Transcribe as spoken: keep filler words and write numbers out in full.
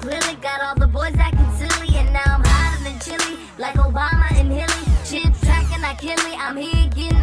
grilly. Got all the boys acting silly, and now I'm hotter than chili, like Obama and Hilly. Chip tracking like Hilly, I'm here getting